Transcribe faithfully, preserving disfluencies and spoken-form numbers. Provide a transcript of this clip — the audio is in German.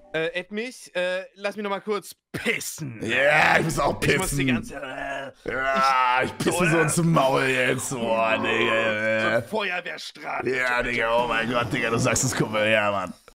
Äh, add mich, äh, lass mich noch mal kurz pissen. Ja, ich muss auch Ich muss die pissen. ganze äh, Ja, ich pisse so ins Maul jetzt. Boah, so Digga. ein Feuerwehrstrahl. Ja, Digga, oh mein Gott, Digga, du sagst es, Kumpel. Ja, Mann.